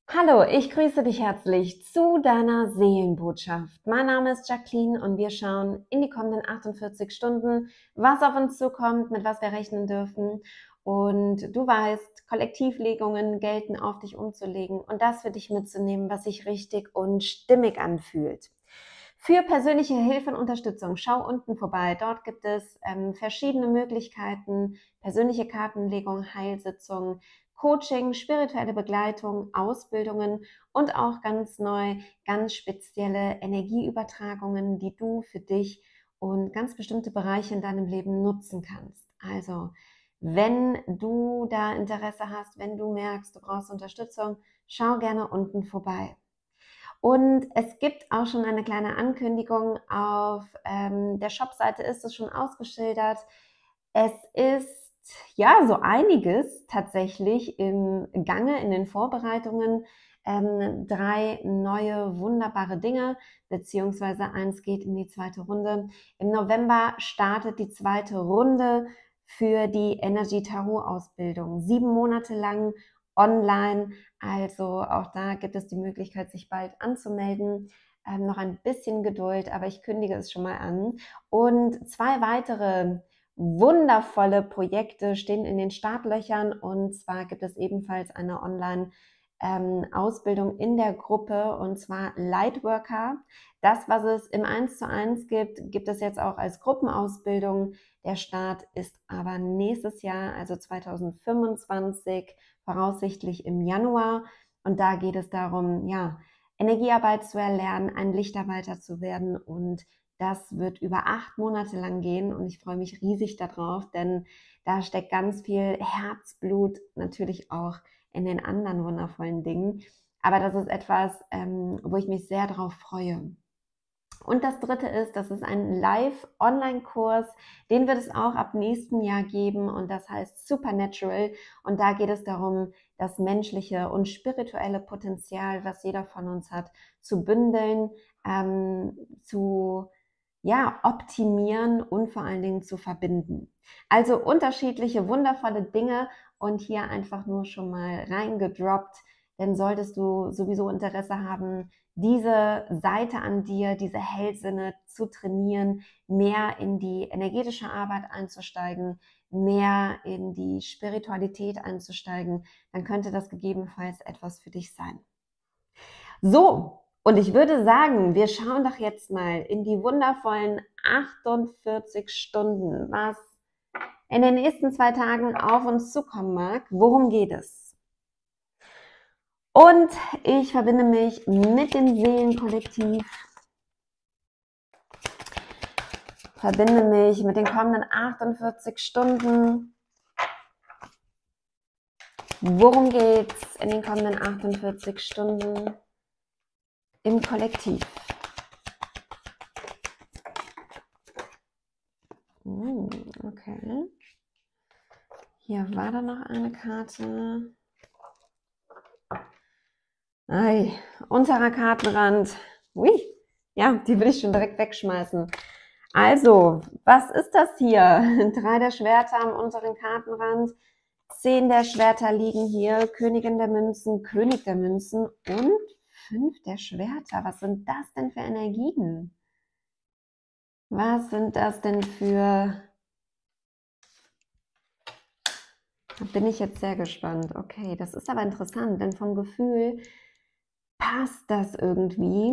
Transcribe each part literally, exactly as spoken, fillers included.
Hallo, ich grüße dich herzlich zu deiner Seelenbotschaft. Mein Name ist Jacqueline und wir schauen in die kommenden achtundvierzig Stunden, was auf uns zukommt, mit was wir rechnen dürfen. Und du weißt, Kollektivlegungen gelten auf dich umzulegen und das für dich mitzunehmen, was sich richtig und stimmig anfühlt. Für persönliche Hilfe und Unterstützung schau unten vorbei. Dort gibt es ähm, verschiedene Möglichkeiten, persönliche Kartenlegung, Heilsitzungen, Coaching, spirituelle Begleitung, Ausbildungen und auch ganz neu, ganz spezielle Energieübertragungen, die du für dich und ganz bestimmte Bereiche in deinem Leben nutzen kannst. Also, wenn du da Interesse hast, wenn du merkst, du brauchst Unterstützung, schau gerne unten vorbei. Und es gibt auch schon eine kleine Ankündigung auf ähm, der Shopseite, ist es schon ausgeschildert. Es ist ja so einiges tatsächlich im Gange, in den Vorbereitungen. Ähm, drei neue wunderbare Dinge, beziehungsweise eins geht in die zweite Runde. Im November startet die zweite Runde für die Energy Tarot Ausbildung. Sieben Monate lang online. Also auch da gibt es die Möglichkeit, sich bald anzumelden. Ähm, noch ein bisschen Geduld, aber ich kündige es schon mal an. Und zwei weitere wundervolle Projekte stehen in den Startlöchern. Und zwar gibt es ebenfalls eine Online- ähm, Ausbildung in der Gruppe, und zwar Lightworker. Das, was es im eins zu eins gibt, gibt es jetzt auch als Gruppenausbildung. Der Start ist aber nächstes Jahr, also zweitausendfünfundzwanzig, voraussichtlich im Januar. Und da geht es darum, ja, Energiearbeit zu erlernen, ein Lichtarbeiter zu werden. Und das wird über acht Monate lang gehen. Und ich freue mich riesig darauf, denn da steckt ganz viel Herzblut, natürlich auch in den anderen wundervollen Dingen. Aber das ist etwas, ähm, wo ich mich sehr darauf freue. Und das dritte ist, das ist ein Live-Online-Kurs, den wird es auch ab nächstem Jahr geben, und das heißt Supernatural. Und da geht es darum, das menschliche und spirituelle Potenzial, was jeder von uns hat, zu bündeln, ähm, zu ja, optimieren und vor allen Dingen zu verbinden. Also unterschiedliche, wundervolle Dinge, und hier einfach nur schon mal reingedroppt, denn solltest du sowieso Interesse haben, diese Seite an dir, diese Hellsinne zu trainieren, mehr in die energetische Arbeit einzusteigen, mehr in die Spiritualität einzusteigen, dann könnte das gegebenenfalls etwas für dich sein. So, und ich würde sagen, wir schauen doch jetzt mal in die wundervollen achtundvierzig Stunden, was in den nächsten zwei Tagen auf uns zukommen mag. Worum geht es? Und ich verbinde mich mit dem Seelenkollektiv, verbinde mich mit den kommenden achtundvierzig Stunden. Worum geht es in den kommenden achtundvierzig Stunden im Kollektiv? Hm, okay. Hier war da noch eine Karte. Ei, unterer Kartenrand. Ui, ja, die will ich schon direkt wegschmeißen. Also, was ist das hier? Drei der Schwerter am unteren Kartenrand. Zehn der Schwerter liegen hier. Königin der Münzen, König der Münzen und fünf der Schwerter. Was sind das denn für Energien? Was sind das denn für... Da bin ich jetzt sehr gespannt. Okay, das ist aber interessant, denn vom Gefühl passt das irgendwie.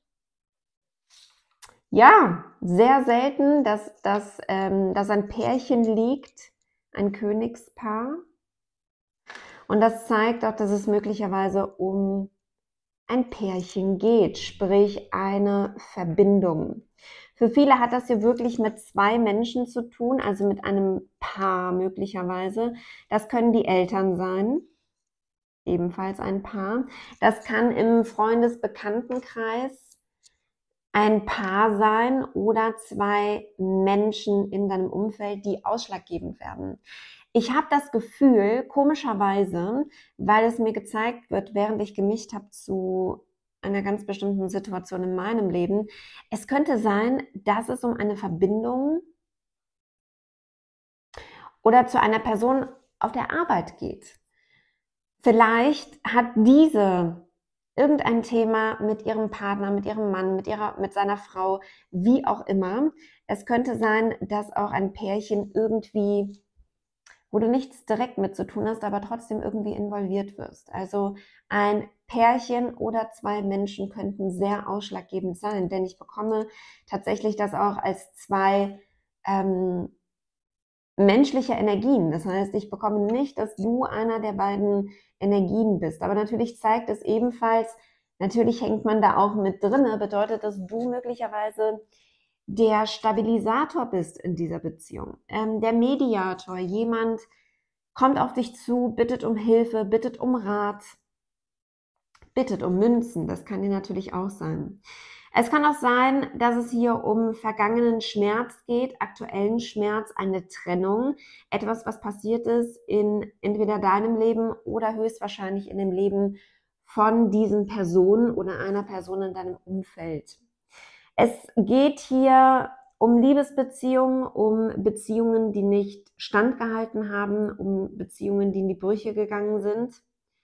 Ja, sehr selten, dass, dass, ähm, dass ein Pärchen liegt, ein Königspaar. Und das zeigt auch, dass es möglicherweise um ein Pärchen geht, sprich eine Verbindung. Für viele hat das hier wirklich mit zwei Menschen zu tun, also mit einem Paar möglicherweise. Das können die Eltern sein, ebenfalls ein Paar. Das kann im Freundes-Bekanntenkreis ein Paar sein oder zwei Menschen in deinem Umfeld, die ausschlaggebend werden. Ich habe das Gefühl, komischerweise, weil es mir gezeigt wird, während ich gemischt habe zu einer ganz bestimmten Situation in meinem Leben, es könnte sein, dass es um eine Verbindung oder zu einer Person auf der Arbeit geht. Vielleicht hat diese irgendein Thema mit ihrem Partner, mit ihrem Mann, mit ihrer, mit seiner Frau, wie auch immer. Es könnte sein, dass auch ein Pärchen irgendwie, wo du nichts direkt mit zu tun hast, aber trotzdem irgendwie involviert wirst. Also ein Pärchen oder zwei Menschen könnten sehr ausschlaggebend sein, denn ich bekomme tatsächlich das auch als zwei ähm, menschliche Energien. Das heißt, ich bekomme nicht, dass du einer der beiden Energien bist. Aber natürlich zeigt es ebenfalls, natürlich hängt man da auch mit drinne, bedeutet, dass du möglicherweise der Stabilisator bist in dieser Beziehung, ähm, der Mediator, jemand kommt auf dich zu, bittet um Hilfe, bittet um Rat, bittet um Münzen, das kann dir natürlich auch sein. Es kann auch sein, dass es hier um vergangenen Schmerz geht, aktuellen Schmerz, eine Trennung, etwas, was passiert ist in entweder deinem Leben oder höchstwahrscheinlich in dem Leben von diesen Personen oder einer Person in deinem Umfeld. Es geht hier um Liebesbeziehungen, um Beziehungen, die nicht standgehalten haben, um Beziehungen, die in die Brüche gegangen sind.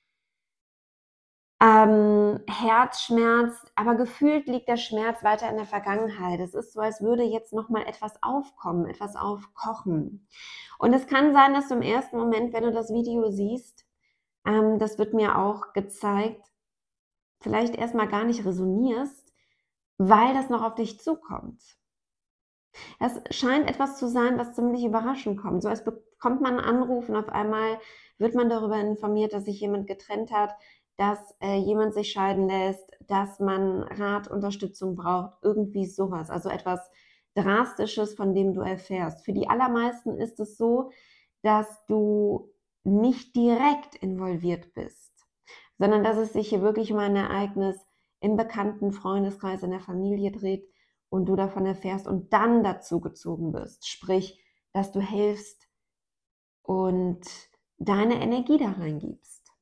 Ähm, Herzschmerz, aber gefühlt liegt der Schmerz weiter in der Vergangenheit. Es ist so, als würde jetzt nochmal etwas aufkommen, etwas aufkochen. Und es kann sein, dass du im ersten Moment, wenn du das Video siehst, ähm, das wird mir auch gezeigt, vielleicht erstmal gar nicht resonierst, weil das noch auf dich zukommt. Es scheint etwas zu sein, was ziemlich überraschend kommt. So als bekommt man einen Anruf und auf einmal wird man darüber informiert, dass sich jemand getrennt hat, dass äh, jemand sich scheiden lässt, dass man Rat, Unterstützung braucht, irgendwie sowas. Also etwas Drastisches, von dem du erfährst. Für die allermeisten ist es so, dass du nicht direkt involviert bist, sondern dass es sich hier wirklich um ein Ereignis im bekannten Freundeskreis, in der Familie dreht, und du davon erfährst und dann dazu gezogen wirst. Sprich, dass du hilfst und deine Energie da reingibst.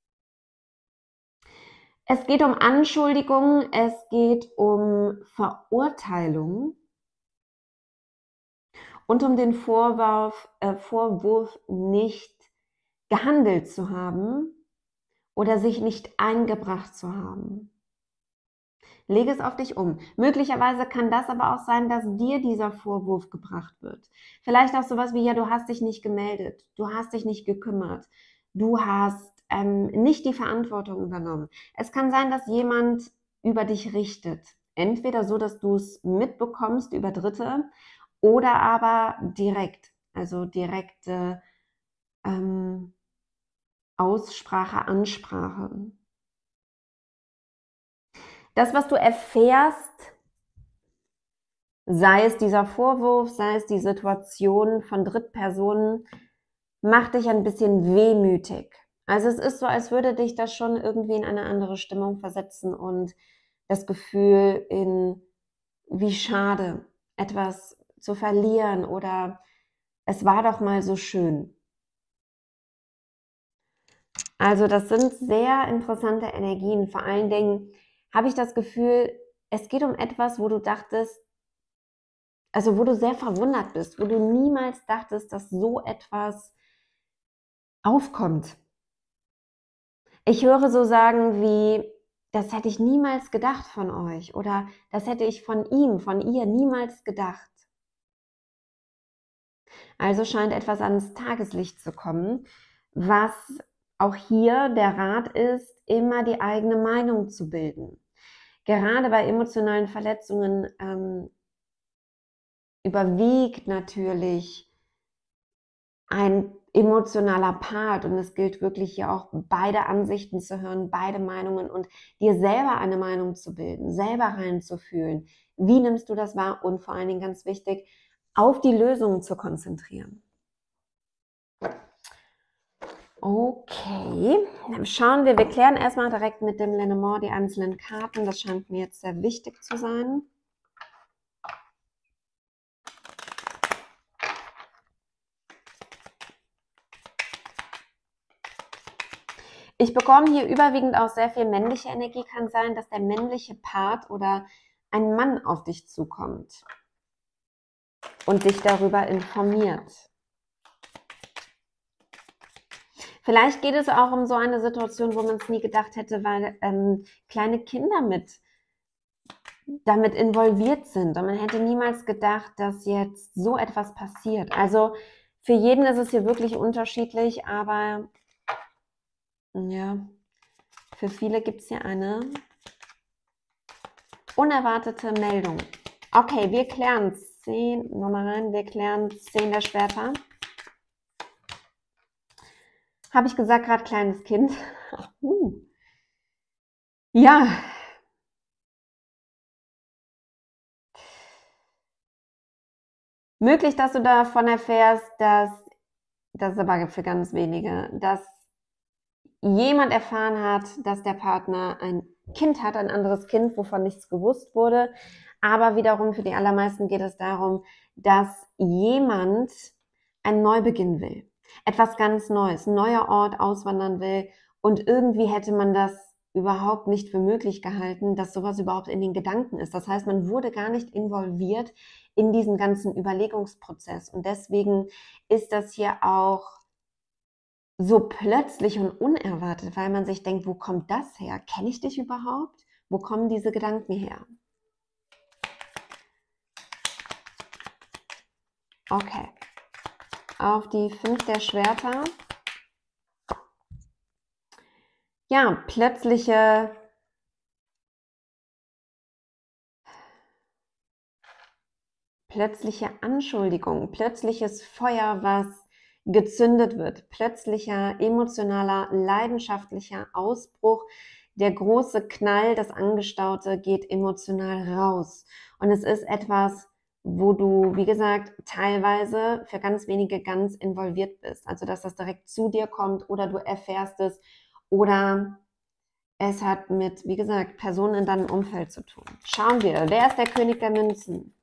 Es geht um Anschuldigungen, es geht um Verurteilung und um den Vorwurf, äh, Vorwurf, nicht gehandelt zu haben oder sich nicht eingebracht zu haben. Lege es auf dich um. Möglicherweise kann das aber auch sein, dass dir dieser Vorwurf gebracht wird. Vielleicht auch sowas wie, ja, du hast dich nicht gemeldet, du hast dich nicht gekümmert, du hast ähm, nicht die Verantwortung übernommen. Es kann sein, dass jemand über dich richtet. Entweder so, dass du es mitbekommst über Dritte oder aber direkt, also direkte ähm, Aussprache, Ansprache. Das, was du erfährst, sei es dieser Vorwurf, sei es die Situation von Drittpersonen, macht dich ein bisschen wehmütig. Also es ist so, als würde dich das schon irgendwie in eine andere Stimmung versetzen und das Gefühl in, wie schade, etwas zu verlieren oder es war doch mal so schön. Also das sind sehr interessante Energien. Vor allen Dingen habe ich das Gefühl, es geht um etwas, wo du dachtest, also wo du sehr verwundert bist, wo du niemals dachtest, dass so etwas aufkommt. Ich höre so Sagen wie, das hätte ich niemals gedacht von euch oder das hätte ich von ihm, von ihr niemals gedacht. Also scheint etwas ans Tageslicht zu kommen, was auch hier der Rat ist, immer die eigene Meinung zu bilden. Gerade bei emotionalen Verletzungen ähm, überwiegt natürlich ein emotionaler Part und es gilt wirklich hier auch beide Ansichten zu hören, beide Meinungen und dir selber eine Meinung zu bilden, selber reinzufühlen. Wie nimmst du das wahr und vor allen Dingen ganz wichtig, auf die Lösungen zu konzentrieren. Okay, dann schauen wir, wir klären erstmal direkt mit dem Lenormand die einzelnen Karten, das scheint mir jetzt sehr wichtig zu sein. Ich bekomme hier überwiegend auch sehr viel männliche Energie. Kann sein, dass der männliche Part oder ein Mann auf dich zukommt und dich darüber informiert. Vielleicht geht es auch um so eine Situation, wo man es nie gedacht hätte, weil ähm, kleine Kinder mit damit involviert sind. Und man hätte niemals gedacht, dass jetzt so etwas passiert. Also für jeden ist es hier wirklich unterschiedlich, aber ja, für viele gibt es hier eine unerwartete Meldung. Okay, wir klären zehn Nummern, wir klären zehn der Schwerter. Habe ich gesagt, gerade kleines Kind? uh. Ja. Möglich, dass du davon erfährst, dass, das ist aber für ganz wenige, dass jemand erfahren hat, dass der Partner ein Kind hat, ein anderes Kind, wovon nichts gewusst wurde. Aber wiederum für die allermeisten geht es darum, dass jemand einen Neubeginn will. Etwas ganz Neues, ein neuer Ort auswandern will. Und irgendwie hätte man das überhaupt nicht für möglich gehalten, dass sowas überhaupt in den Gedanken ist. Das heißt, man wurde gar nicht involviert in diesen ganzen Überlegungsprozess. Und deswegen ist das hier auch so plötzlich und unerwartet, weil man sich denkt, wo kommt das her? Kenne ich dich überhaupt? Wo kommen diese Gedanken her? Okay. Auf die fünf der Schwerter. Ja, plötzliche plötzliche Anschuldigung, plötzliches Feuer, was gezündet wird, plötzlicher, emotionaler, leidenschaftlicher Ausbruch, der große Knall, das Angestaute geht emotional raus. Und es ist etwas, wo du, wie gesagt, teilweise für ganz wenige ganz involviert bist. Also, dass das direkt zu dir kommt oder du erfährst es oder es hat mit, wie gesagt, Personen in deinem Umfeld zu tun. Schauen wir, wer ist der König der Münzen?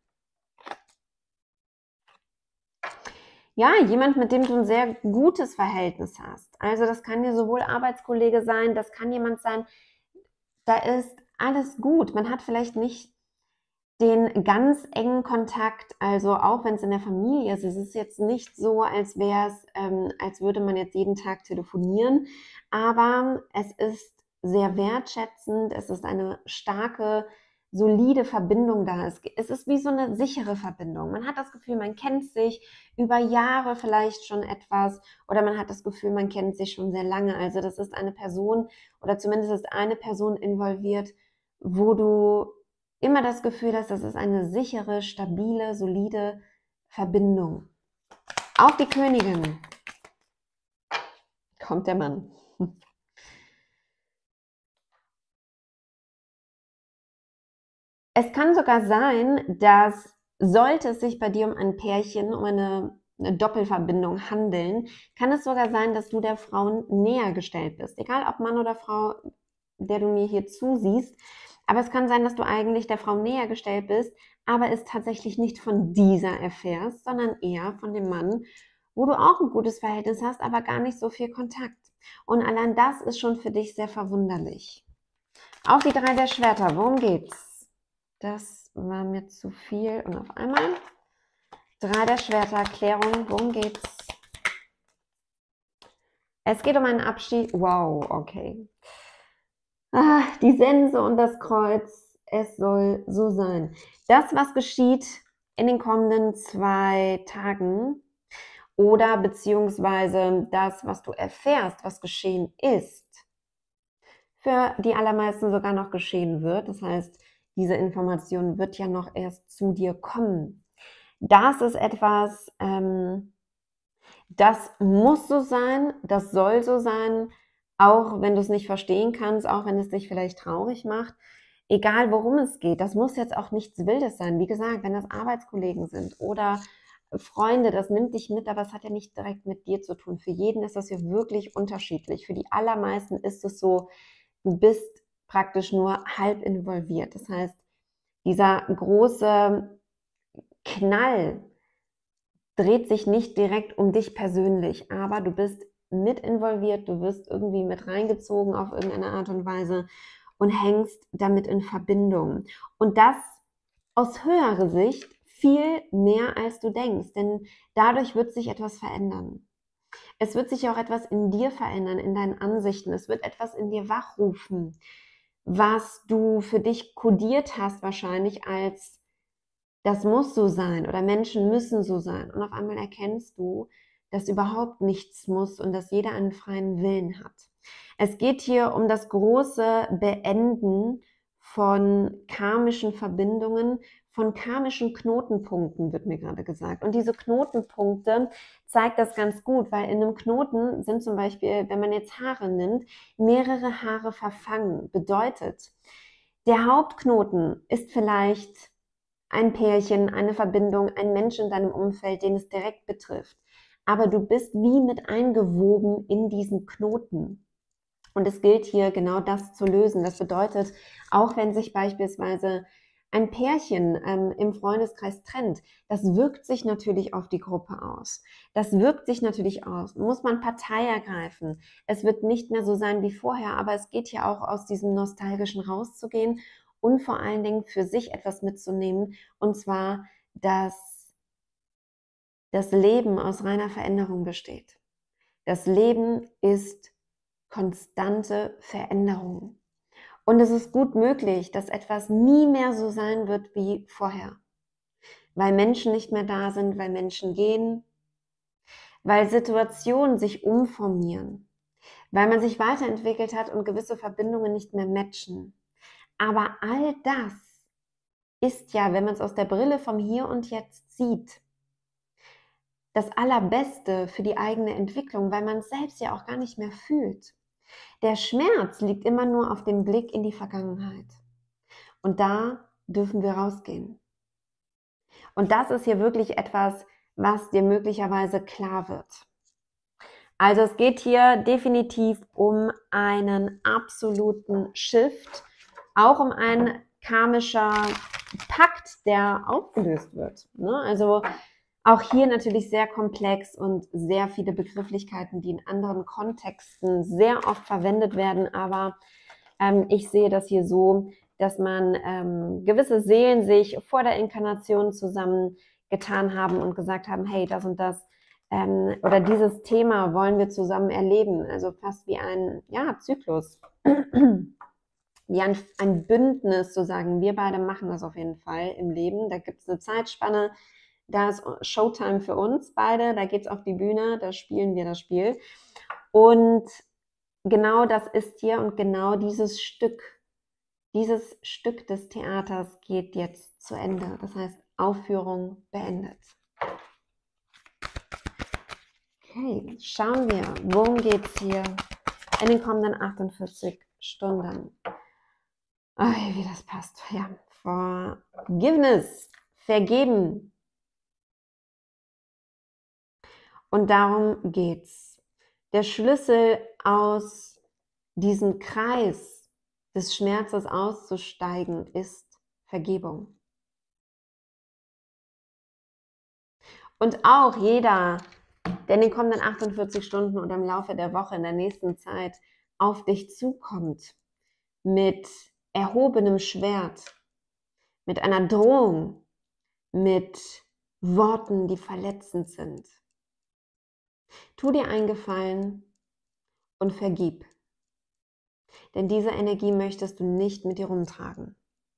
Ja, jemand, mit dem du ein sehr gutes Verhältnis hast. Also das kann dir sowohl Arbeitskollege sein, das kann jemand sein, da ist alles gut. Man hat vielleicht nicht den ganz engen Kontakt, also auch wenn es in der Familie ist, es ist jetzt nicht so, als wäre es, ähm, als würde man jetzt jeden Tag telefonieren, aber es ist sehr wertschätzend, es ist eine starke, solide Verbindung da. Es, es ist wie so eine sichere Verbindung. Man hat das Gefühl, man kennt sich über Jahre vielleicht schon etwas oder man hat das Gefühl, man kennt sich schon sehr lange. Also das ist eine Person oder zumindest ist eine Person involviert, wo du immer das Gefühl hast, das ist eine sichere, stabile, solide Verbindung. Auf die Königin kommt der Mann. Es kann sogar sein, dass, sollte es sich bei dir um ein Pärchen, um eine, eine Doppelverbindung handeln, kann es sogar sein, dass du der Frau näher gestellt bist. Egal ob Mann oder Frau, der du mir hier zusiehst. Aber es kann sein, dass du eigentlich der Frau näher gestellt bist, aber es tatsächlich nicht von dieser erfährst, sondern eher von dem Mann, wo du auch ein gutes Verhältnis hast, aber gar nicht so viel Kontakt. Und allein das ist schon für dich sehr verwunderlich. Auf die drei der Schwerter, worum geht's? Das war mir zu viel. Und auf einmal drei der Schwerter, Klärung, worum geht's? Es geht um einen Abschied. Wow, okay. Ah, die Sense und das Kreuz, es soll so sein. Das, was geschieht in den kommenden zwei Tagen oder beziehungsweise das, was du erfährst, was geschehen ist, für die allermeisten sogar noch geschehen wird. Das heißt, diese Information wird ja noch erst zu dir kommen. Das ist etwas, ähm, das muss so sein, das soll so sein, auch wenn du es nicht verstehen kannst, auch wenn es dich vielleicht traurig macht. Egal, worum es geht, das muss jetzt auch nichts Wildes sein. Wie gesagt, wenn das Arbeitskollegen sind oder Freunde, das nimmt dich mit, aber es hat ja nicht direkt mit dir zu tun. Für jeden ist das hier wirklich unterschiedlich. Für die allermeisten ist es so, du bist praktisch nur halb involviert. Das heißt, dieser große Knall dreht sich nicht direkt um dich persönlich, aber du bist mit involviert, du wirst irgendwie mit reingezogen auf irgendeine Art und Weise und hängst damit in Verbindung. Und das aus höherer Sicht viel mehr als du denkst, denn dadurch wird sich etwas verändern. Es wird sich auch etwas in dir verändern, in deinen Ansichten. Es wird etwas in dir wachrufen, was du für dich kodiert hast wahrscheinlich als das muss so sein oder Menschen müssen so sein. Und auf einmal erkennst du, dass überhaupt nichts muss und dass jeder einen freien Willen hat. Es geht hier um das große Beenden von karmischen Verbindungen, von karmischen Knotenpunkten, wird mir gerade gesagt. Und diese Knotenpunkte zeigt das ganz gut, weil in einem Knoten sind zum Beispiel, wenn man jetzt Haare nimmt, mehrere Haare verfangen. Bedeutet, der Hauptknoten ist vielleicht ein Pärchen, eine Verbindung, ein Mensch in deinem Umfeld, den es direkt betrifft. Aber du bist wie mit eingewoben in diesen Knoten. Und es gilt hier genau das zu lösen. Das bedeutet, auch wenn sich beispielsweise ein Pärchen ähm, im Freundeskreis trennt, das wirkt sich natürlich auf die Gruppe aus. Das wirkt sich natürlich aus. Muss man Partei ergreifen. Es wird nicht mehr so sein wie vorher, aber es geht hier auch aus diesem Nostalgischen rauszugehen und vor allen Dingen für sich etwas mitzunehmen, und zwar, dass das Leben aus reiner Veränderung besteht. Das Leben ist konstante Veränderung. Und es ist gut möglich, dass etwas nie mehr so sein wird wie vorher. Weil Menschen nicht mehr da sind, weil Menschen gehen, weil Situationen sich umformieren, weil man sich weiterentwickelt hat und gewisse Verbindungen nicht mehr matchen. Aber all das ist ja, wenn man es aus der Brille vom Hier und Jetzt sieht, das Allerbeste für die eigene Entwicklung, weil man es selbst ja auch gar nicht mehr fühlt. Der Schmerz liegt immer nur auf dem Blick in die Vergangenheit. Und da dürfen wir rausgehen. Und das ist hier wirklich etwas, was dir möglicherweise klar wird. Also es geht hier definitiv um einen absoluten Shift, auch um ein karmischer Pakt, der aufgelöst wird. Also auch hier natürlich sehr komplex und sehr viele Begrifflichkeiten, die in anderen Kontexten sehr oft verwendet werden. Aber ähm, ich sehe das hier so, dass man ähm, gewisse Seelen sich vor der Inkarnation zusammengetan haben und gesagt haben, hey, das und das ähm, oder dieses Thema wollen wir zusammen erleben. Also fast wie ein ja, Zyklus. Wie ein, ein Bündnis zu sagen, wir beide machen das auf jeden Fall im Leben. Da gibt es eine Zeitspanne, da ist Showtime für uns beide, da geht es auf die Bühne, da spielen wir das Spiel. Und genau das ist hier und genau dieses Stück, dieses Stück des Theaters geht jetzt zu Ende. Das heißt, Aufführung beendet. Okay, schauen wir, worum geht es hier in den kommenden achtundvierzig Stunden. Oh, wie das passt. Ja, Forgiveness, vergeben. Und darum geht's. Der Schlüssel aus diesem Kreis des Schmerzes auszusteigen ist Vergebung. Und auch jeder, der in den kommenden achtundvierzig Stunden oder im Laufe der Woche in der nächsten Zeit auf dich zukommt mit erhobenem Schwert, mit einer Drohung, mit Worten, die verletzend sind. Tu dir einen Gefallen und vergib. Denn diese Energie möchtest du nicht mit dir rumtragen.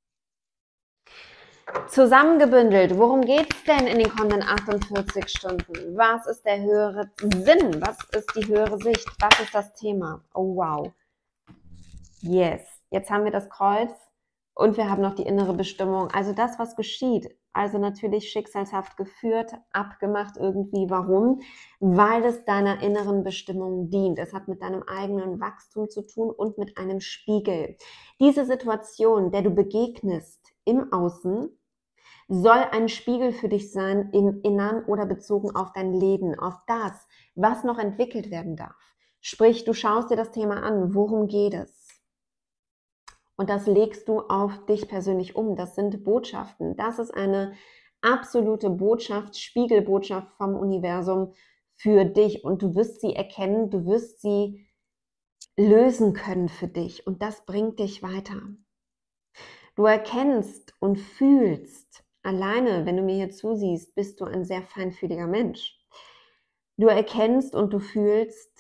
Zusammengebündelt, worum geht es denn in den kommenden achtundvierzig Stunden? Was ist der höhere Sinn? Was ist die höhere Sicht? Was ist das Thema? Oh wow. Yes. Jetzt haben wir das Kreuz und wir haben noch die innere Bestimmung. Also das, was geschieht. Also natürlich schicksalshaft geführt, abgemacht irgendwie. Warum? Weil es deiner inneren Bestimmung dient. Es hat mit deinem eigenen Wachstum zu tun und mit einem Spiegel. Diese Situation, der du begegnest im Außen, soll ein Spiegel für dich sein im Innern oder bezogen auf dein Leben, auf das, was noch entwickelt werden darf. Sprich, du schaust dir das Thema an, worum geht es? Und das legst du auf dich persönlich um. Das sind Botschaften. Das ist eine absolute Botschaft, Spiegelbotschaft vom Universum für dich. Und du wirst sie erkennen, du wirst sie lösen können für dich. Und das bringt dich weiter. Du erkennst und fühlst, alleine, wenn du mir hier zusiehst, bist du ein sehr feinfühliger Mensch. Du erkennst und du fühlst,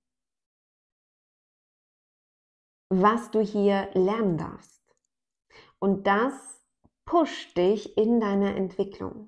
was du hier lernen darfst. Und das pusht dich in deiner Entwicklung.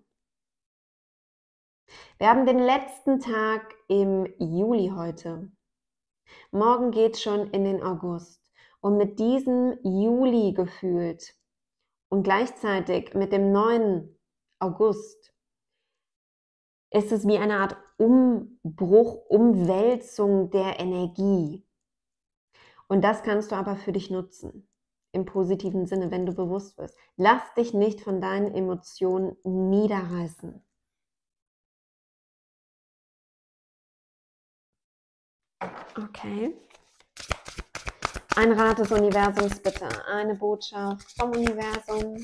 Wir haben den letzten Tag im Juli heute. Morgen geht schon in den August. Und mit diesem Juli gefühlt und gleichzeitig mit dem neuen August ist es wie eine Art Umbruch, Umwälzung der Energie. Und das kannst du aber für dich nutzen, im positiven Sinne, wenn du bewusst wirst. Lass dich nicht von deinen Emotionen niederreißen. Okay. Ein Rat des Universums bitte, eine Botschaft vom Universum.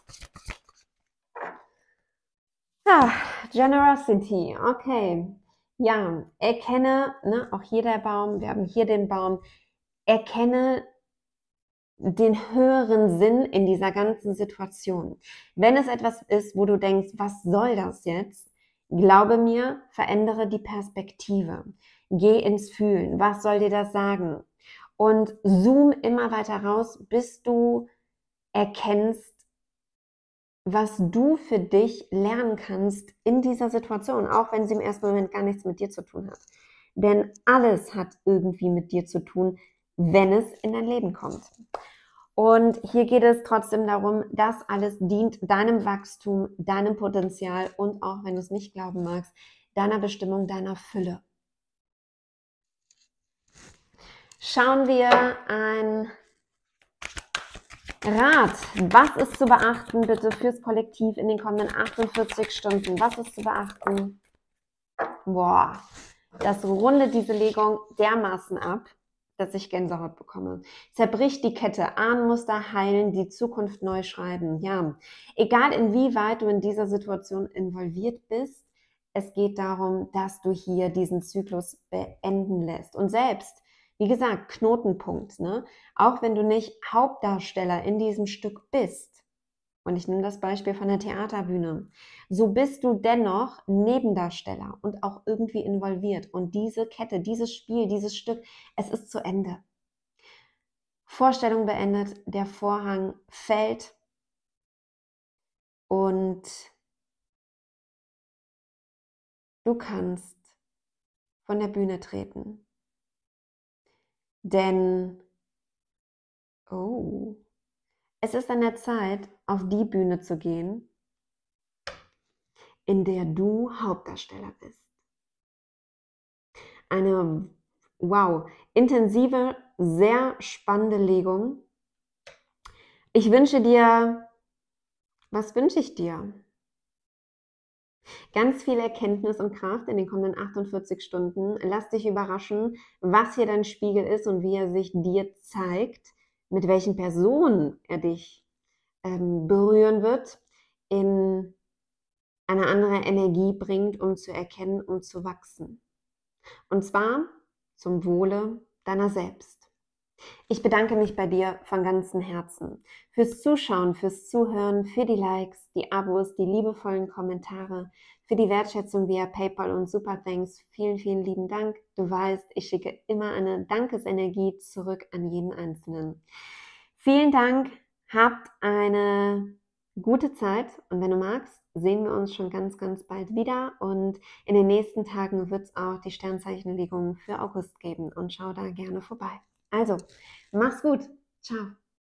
Ah, Generosity, okay. Ja, erkenne, ne, auch hier der Baum, wir haben hier den Baum, erkenne den höheren Sinn in dieser ganzen Situation. Wenn es etwas ist, wo du denkst, was soll das jetzt? Glaube mir, verändere die Perspektive. Geh ins Fühlen. Was soll dir das sagen? Und zoom immer weiter raus, bis du erkennst, was du für dich lernen kannst in dieser Situation, auch wenn sie im ersten Moment gar nichts mit dir zu tun hat. Denn alles hat irgendwie mit dir zu tun, wenn es in dein Leben kommt. Und hier geht es trotzdem darum, das alles dient deinem Wachstum, deinem Potenzial und auch, wenn du es nicht glauben magst, deiner Bestimmung, deiner Fülle. Schauen wir ein Rat. Was ist zu beachten, bitte, fürs Kollektiv in den kommenden achtundvierzig Stunden? Was ist zu beachten? Boah, das rundet diese Legung dermaßen ab, dass ich Gänsehaut bekomme. Zerbrich die Kette, Ahnenmuster heilen, die Zukunft neu schreiben. Ja, egal inwieweit du in dieser Situation involviert bist, es geht darum, dass du hier diesen Zyklus beenden lässt. Und selbst, wie gesagt, Knotenpunkt, ne? Auch wenn du nicht Hauptdarsteller in diesem Stück bist, und ich nehme das Beispiel von der Theaterbühne, so bist du dennoch Nebendarsteller und auch irgendwie involviert. Und diese Kette, dieses Spiel, dieses Stück, es ist zu Ende. Vorstellung beendet, der Vorhang fällt und du kannst von der Bühne treten. Denn, oh, es ist an der Zeit, auf die Bühne zu gehen, in der du Hauptdarsteller bist. Eine, wow, intensive, sehr spannende Legung. Ich wünsche dir, was wünsche ich dir? Ganz viel Erkenntnis und Kraft in den kommenden achtundvierzig Stunden. Lass dich überraschen, was hier dein Spiegel ist und wie er sich dir zeigt, mit welchen Personen er dich ähm, berühren wird, in eine andere Energie bringt, um zu erkennen und zu wachsen. Und zwar zum Wohle deiner selbst. Ich bedanke mich bei dir von ganzem Herzen fürs Zuschauen, fürs Zuhören, für die Likes, die Abos, die liebevollen Kommentare, für die Wertschätzung via PayPal und Super Thanks. Vielen, vielen lieben Dank. Du weißt, ich schicke immer eine Dankesenergie zurück an jeden Einzelnen. Vielen Dank, habt eine gute Zeit und wenn du magst, sehen wir uns schon ganz, ganz bald wieder und in den nächsten Tagen wird es auch die Sternzeichenlegung für August geben und schau da gerne vorbei. Also, mach's gut. Ciao.